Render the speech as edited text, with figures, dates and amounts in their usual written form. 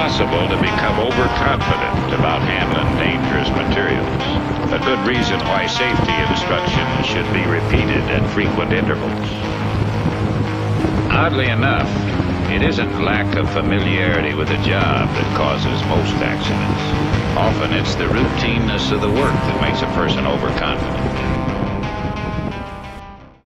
possible to become overconfident about handling dangerous materials. A good reason why safety instruction should be repeated at frequent intervals. Oddly enough, it isn't lack of familiarity with a job that causes most accidents. Often it's the routineness of the work that makes a person overconfident.